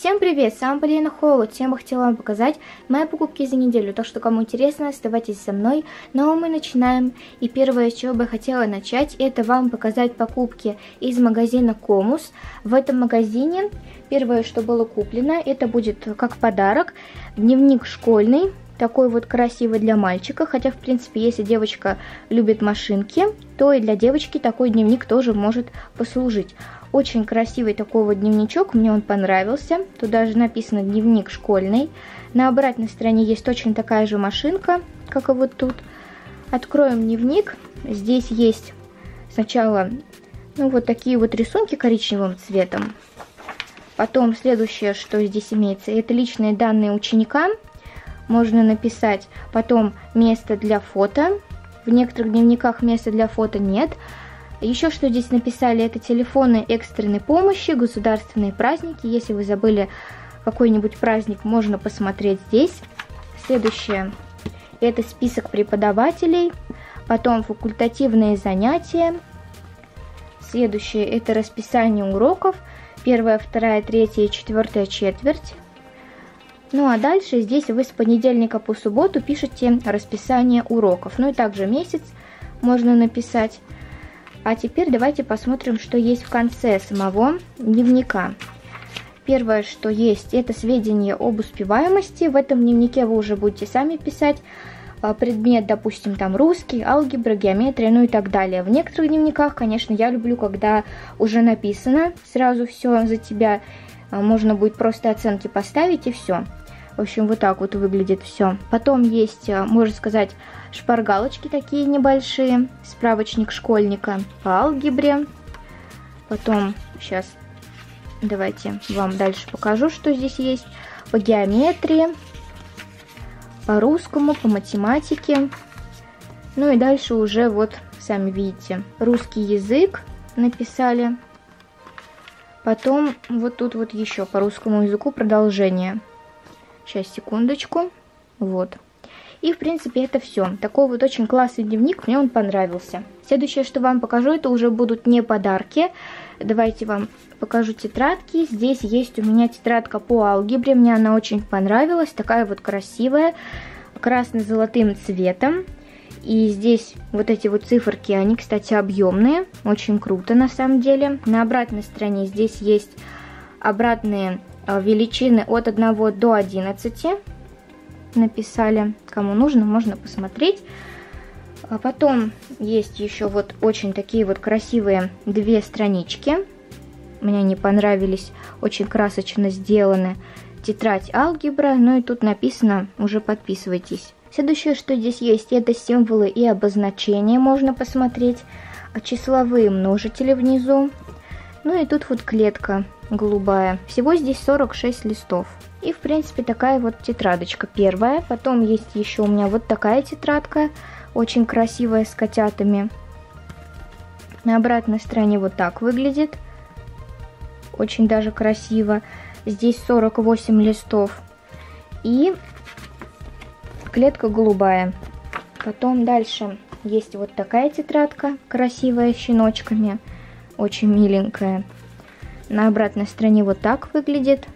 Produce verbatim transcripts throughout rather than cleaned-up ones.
Всем привет, с вами Полина Холод. Всем бы хотела вам показать мои покупки за неделю. Так что, кому интересно, оставайтесь со мной. Но мы начинаем. И первое, с чего бы я хотела начать, это вам показать покупки из магазина Комус. В этом магазине первое, что было куплено, это будет как подарок дневник школьный. Такой вот красивый для мальчика, хотя, в принципе, если девочка любит машинки, то и для девочки такой дневник тоже может послужить. Очень красивый такой вот дневничок, мне он понравился. Тут даже написано «дневник школьный». На обратной стороне есть точно такая же машинка, как и вот тут. Откроем дневник. Здесь есть сначала ну, вот такие вот рисунки коричневым цветом. Потом следующее, что здесь имеется, это личные данные ученика. Можно написать потом место для фото. В некоторых дневниках места для фото нет. Еще что здесь написали, это телефоны экстренной помощи, государственные праздники. Если вы забыли какой-нибудь праздник, можно посмотреть здесь. Следующее, это список преподавателей. Потом факультативные занятия. Следующее, это расписание уроков. Первая, вторая, третья и четвертая четверть. Ну а дальше здесь вы с понедельника по субботу пишете расписание уроков. Ну и также месяц можно написать. А теперь давайте посмотрим, что есть в конце самого дневника. Первое, что есть, это сведения об успеваемости. В этом дневнике вы уже будете сами писать предмет, допустим, там русский, алгебра, геометрия, ну и так далее. В некоторых дневниках, конечно, я люблю, когда уже написано сразу все за тебя. Можно будет просто оценки поставить и все. В общем, вот так вот выглядит все. Потом есть, можно сказать, шпаргалочки такие небольшие. Справочник школьника по алгебре. Потом, сейчас, давайте вам дальше покажу, что здесь есть. По геометрии, по русскому, по математике. Ну и дальше уже вот, сами видите, русский язык написали. Потом вот тут вот еще по русскому языку продолжение. Сейчас, секундочку. Вот. И, в принципе, это все. Такой вот очень классный дневник, мне он понравился. Следующее, что вам покажу, это уже будут не подарки. Давайте вам покажу тетрадки. Здесь есть у меня тетрадка по алгебре. Мне она очень понравилась. Такая вот красивая, красно-золотым цветом. И здесь вот эти вот циферки, они, кстати, объемные. Очень круто, на самом деле. На обратной стороне здесь есть обратные величины от одного до одиннадцати. Написали. Кому нужно, можно посмотреть. А потом есть еще вот очень такие вот красивые две странички. Мне они понравились. Очень красочно сделаны. Тетрадь алгебра. Ну и тут написано, уже подписывайтесь. Следующее, что здесь есть, это символы и обозначения, можно посмотреть. Числовые множители внизу. Ну и тут вот клетка голубая. Всего здесь сорок шесть листов. И, в принципе, такая вот тетрадочка первая. Потом есть еще у меня вот такая тетрадка, очень красивая, с котятами. На обратной стороне вот так выглядит. Очень даже красиво. Здесь сорок восемь листов. И клетка голубая. Потом дальше есть вот такая тетрадка, красивая, с щеночками. Очень миленькая. На обратной стороне вот так выглядит.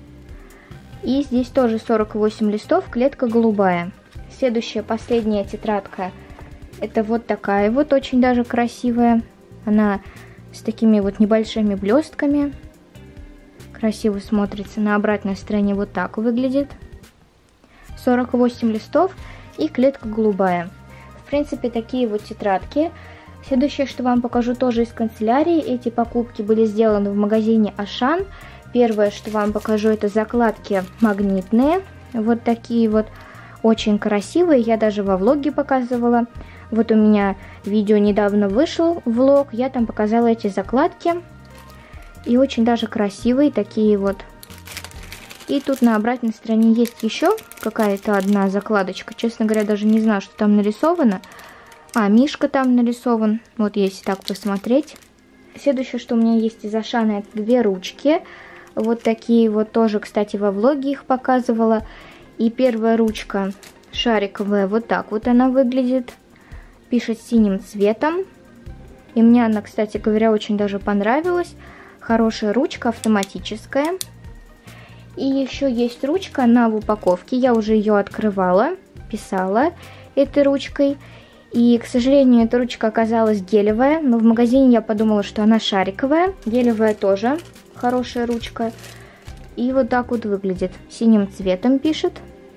И здесь тоже сорок восемь листов, клетка голубая. Следующая, последняя тетрадка. Это вот такая вот, очень даже красивая. Она с такими вот небольшими блестками. Красиво смотрится. На обратной стороне вот так выглядит. сорок восемь листов и клетка голубая. В принципе, такие вот тетрадки. Следующее, что вам покажу, тоже из канцелярии. Эти покупки были сделаны в магазине Ашан. Первое, что вам покажу, это закладки магнитные. Вот такие вот, очень красивые. Я даже во влоге показывала. Вот у меня видео недавно вышел, влог. Я там показала эти закладки. И очень даже красивые такие вот. И тут на обратной стороне есть еще какая-то одна закладочка. Честно говоря, даже не знаю, что там нарисовано. А, мишка там нарисован. Вот если так посмотреть. Следующее, что у меня есть из Ашана, это две ручки. Вот такие вот тоже, кстати, во влоге их показывала. И первая ручка шариковая, вот так вот она выглядит. Пишет синим цветом. И мне она, кстати говоря, очень даже понравилась. Хорошая ручка, автоматическая. И еще есть ручка, она в упаковке. Я уже ее открывала, писала этой ручкой. И, к сожалению, эта ручка оказалась гелевая. Но в магазине я подумала, что она шариковая. Гелевая тоже хорошая ручка. И вот так вот выглядит. Синим цветом пишет.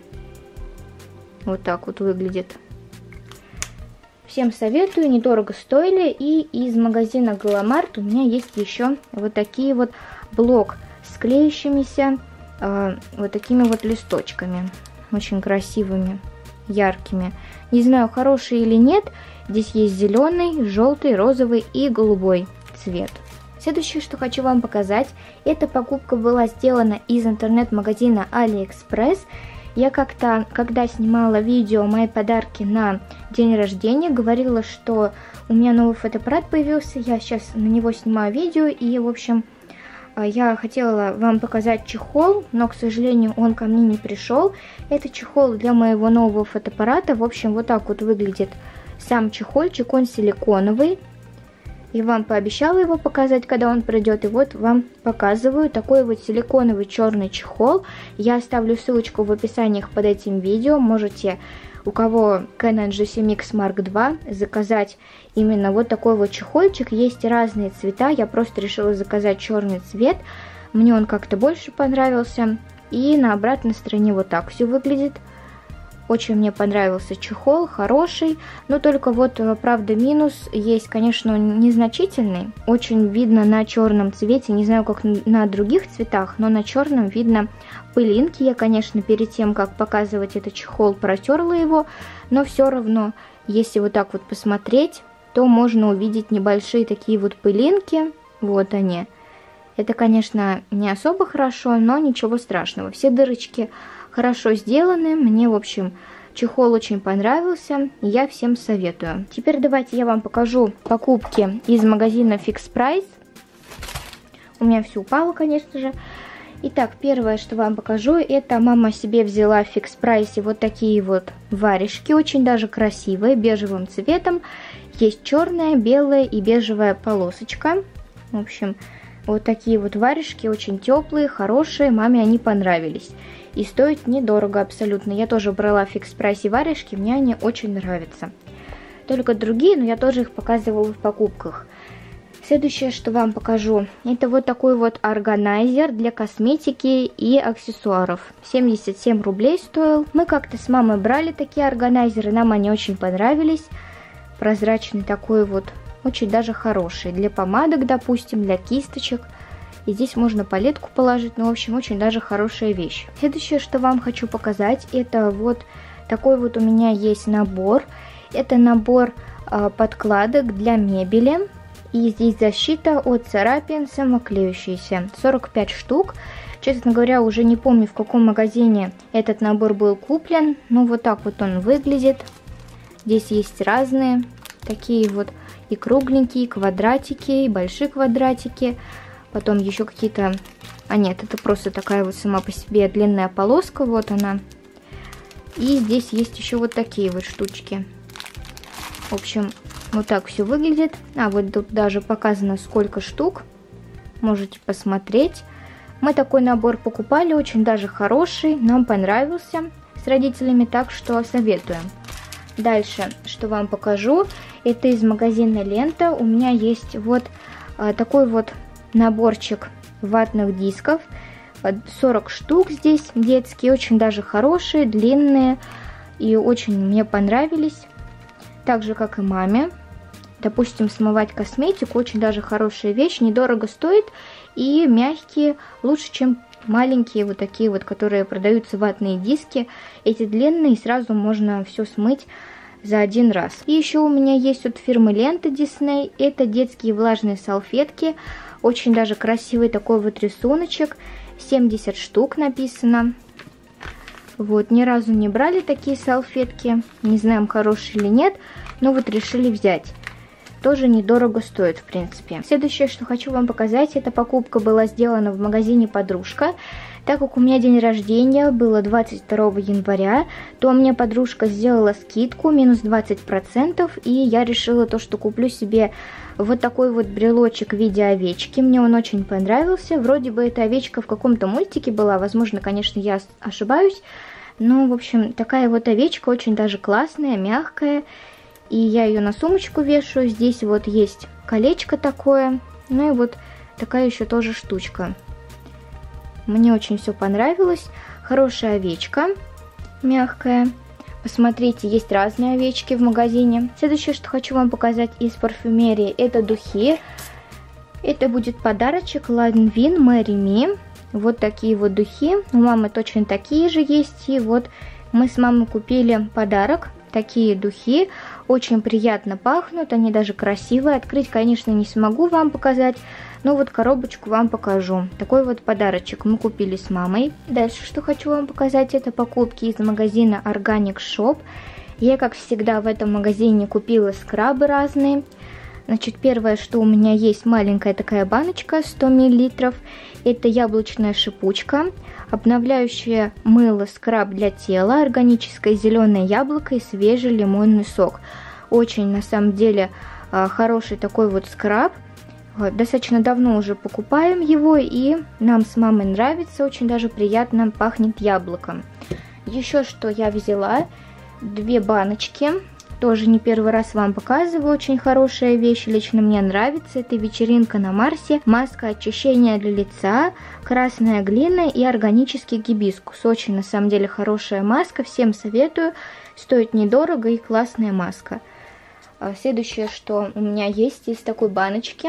Вот так вот выглядит. Всем советую, недорого стоили. И из магазина Галамарт у меня есть еще вот такие вот блок с клеющимися э, вот такими вот листочками. Очень красивыми, яркими. Не знаю, хорошие или нет. Здесь есть зеленый, желтый, розовый и голубой цвет. Следующее, что хочу вам показать, эта покупка была сделана из интернет-магазина AliExpress. Я как-то, когда снимала видео «Мои подарки на день рождения», говорила, что у меня новый фотоаппарат появился, я сейчас на него снимаю видео, и, в общем, я хотела вам показать чехол, но, к сожалению, он ко мне не пришел. Это чехол для моего нового фотоаппарата. В общем, вот так вот выглядит сам чехольчик, он силиконовый. Я вам пообещала его показать, когда он придет, и вот вам показываю такой вот силиконовый черный чехол. Я оставлю ссылочку в описании под этим видео, можете, у кого Canon джи семь икс марк два, заказать именно вот такой вот чехольчик. Есть разные цвета, я просто решила заказать черный цвет, мне он как-то больше понравился. И на обратной стороне вот так все выглядит. Очень мне понравился чехол, хороший, но только вот, правда, минус есть, конечно, незначительный. Очень видно на черном цвете, не знаю, как на других цветах, но на черном видно пылинки. Я, конечно, перед тем, как показывать этот чехол, протерла его, но все равно, если вот так вот посмотреть, то можно увидеть небольшие такие вот пылинки. Вот они. Это, конечно, не особо хорошо, но ничего страшного. Все дырочки хорошо сделаны. Мне, в общем, чехол очень понравился. Я всем советую. Теперь давайте я вам покажу покупки из магазина Fix Price. У меня все упало, конечно же. Итак, первое, что вам покажу, это мама себе взяла в Fix Price вот такие вот варежки. Очень даже красивые, бежевым цветом. Есть черная, белая и бежевая полосочка. В общем, вот такие вот варежки, очень теплые, хорошие. Маме они понравились. И стоят недорого абсолютно. Я тоже брала в Fix Price варежки, мне они очень нравятся. Только другие, но я тоже их показывала в покупках. Следующее, что вам покажу, это вот такой вот органайзер для косметики и аксессуаров. семьдесят семь рублей стоил. Мы как-то с мамой брали такие органайзеры, нам они очень понравились. Прозрачный такой вот, очень даже хороший. Для помадок, допустим, для кисточек. И здесь можно палетку положить, ну, в общем, очень даже хорошая вещь. Следующее, что вам хочу показать, это вот такой вот у меня есть набор. Это набор э, подкладок для мебели. И здесь защита от царапин, самоклеющаяся. сорок пять штук. Честно говоря, уже не помню, в каком магазине этот набор был куплен. Ну, вот так вот он выглядит. Здесь есть разные, такие вот и кругленькие, и квадратики, и большие квадратики. Потом еще какие-то... А нет, это просто такая вот сама по себе длинная полоска, вот она. И здесь есть еще вот такие вот штучки. В общем, вот так все выглядит. А вот тут даже показано, сколько штук. Можете посмотреть. Мы такой набор покупали, очень даже хороший. Нам понравился с родителями, так что советуем. Дальше, что вам покажу, это из магазина Лента. У меня есть вот а, такой вот наборчик ватных дисков. сорок штук здесь детские, очень даже хорошие, длинные. И очень мне понравились. Так же, как и маме. Допустим, смывать косметику, очень даже хорошая вещь, недорого стоит. И мягкие, лучше, чем маленькие вот такие вот, которые продаются ватные диски. Эти длинные, сразу можно все смыть за один раз. И еще у меня есть от фирмы Лента Disney. Это детские влажные салфетки. Очень даже красивый такой вот рисуночек. семьдесят штук написано. Вот, ни разу не брали такие салфетки. Не знаем, хорошие или нет. Но вот решили взять. Тоже недорого стоит, в принципе. Следующее, что хочу вам показать, эта покупка была сделана в магазине «Подружка». Так как у меня день рождения было двадцать второго января, то мне подружка сделала скидку минус двадцать процентов, и я решила то, что куплю себе вот такой вот брелочек в виде овечки. Мне он очень понравился. Вроде бы эта овечка в каком-то мультике была, возможно, конечно, я ошибаюсь. Но, в общем, такая вот овечка очень даже классная, мягкая. И я ее на сумочку вешаю. Здесь вот есть колечко такое. Ну и вот такая еще тоже штучка. Мне очень все понравилось. Хорошая овечка, мягкая. Посмотрите, есть разные овечки в магазине. Следующее, что хочу вам показать из парфюмерии, это духи. Это будет подарочек Lanvin Marry Me. Вот такие вот духи. У мамы точно такие же есть. И вот мы с мамой купили подарок. Такие духи. Очень приятно пахнут. Они даже красивые. Открыть, конечно, не смогу вам показать. Но вот коробочку вам покажу. Такой вот подарочек мы купили с мамой. Дальше, что хочу вам показать, это покупки из магазина Organic Shop. Я, как всегда, в этом магазине купила скрабы разные. Значит, первое, что у меня есть, маленькая такая баночка, сто миллилитров. Это яблочная шипучка, обновляющее мыло скраб для тела, органическое зеленое яблоко и свежий лимонный сок. Очень, на самом деле, хороший такой вот скраб. Достаточно давно уже покупаем его, и нам с мамой нравится, очень даже приятно пахнет яблоком. Еще что я взяла, две баночки, тоже не первый раз вам показываю, очень хорошая вещь, лично мне нравится. Это вечеринка на Марсе, маска очищения для лица, красная глина и органический гибискус. Очень на самом деле хорошая маска, всем советую, стоит недорого и классная маска. Следующее, что у меня есть из такой баночки,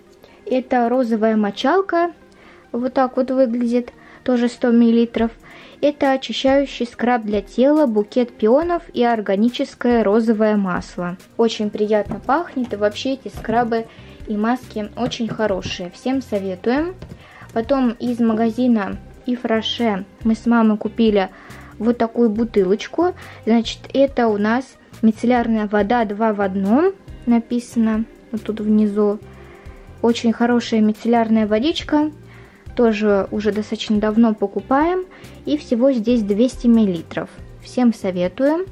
это розовая мочалка, вот так вот выглядит, тоже сто миллилитров. Это очищающий скраб для тела, букет пионов и органическое розовое масло. Очень приятно пахнет, и вообще эти скрабы и маски очень хорошие, всем советуем. Потом из магазина Yves Rocher мы с мамой купили вот такую бутылочку. Значит, это у нас мицеллярная вода два в одном, написано вот тут внизу. Очень хорошая мицеллярная водичка, тоже уже достаточно давно покупаем, и всего здесь двести миллилитров. Всем советуем.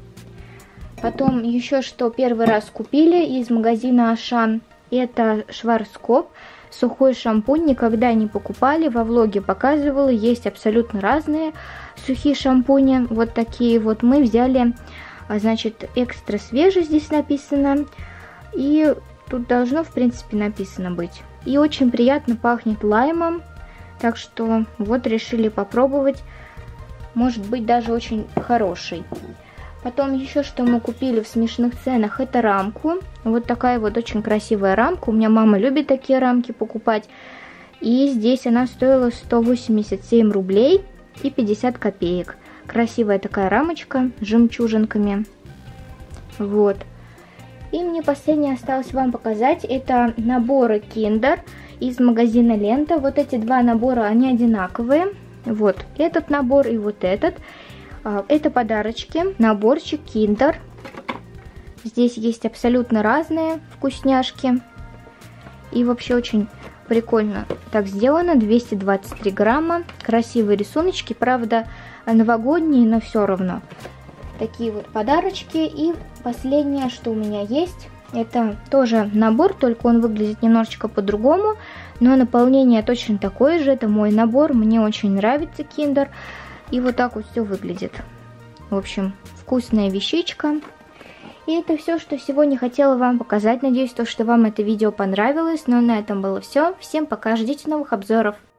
Потом еще что первый раз купили из магазина Ашан, это Шварцкоп, сухой шампунь, никогда не покупали, во влоге показывала, есть абсолютно разные сухие шампуни, вот такие вот мы взяли, значит, экстра свежий здесь написано, и тут должно, в принципе, написано быть. И очень приятно пахнет лаймом. Так что вот решили попробовать. Может быть, даже очень хороший. Потом еще что мы купили в смешных ценах, это рамку. Вот такая вот очень красивая рамка. У меня мама любит такие рамки покупать. И здесь она стоила сто восемьдесят семь рублей и пятьдесят копеек. Красивая такая рамочка с жемчужинками. Вот. И мне последнее осталось вам показать, это наборы Kinder из магазина Лента. Вот эти два набора, они одинаковые. Вот этот набор и вот этот. Это подарочки, наборчик Kinder. Здесь есть абсолютно разные вкусняшки. И вообще очень прикольно так сделано, двести двадцать три грамма. Красивые рисуночки, правда новогодние, но все равно. Такие вот подарочки. И последнее, что у меня есть, это тоже набор, только он выглядит немножечко по-другому, но наполнение точно такое же. Это мой набор, мне очень нравится Kinder. И вот так вот все выглядит. В общем, вкусная вещичка. И это все, что сегодня хотела вам показать. Надеюсь, то, что вам это видео понравилось. Но на этом было все. Всем пока, ждите новых обзоров.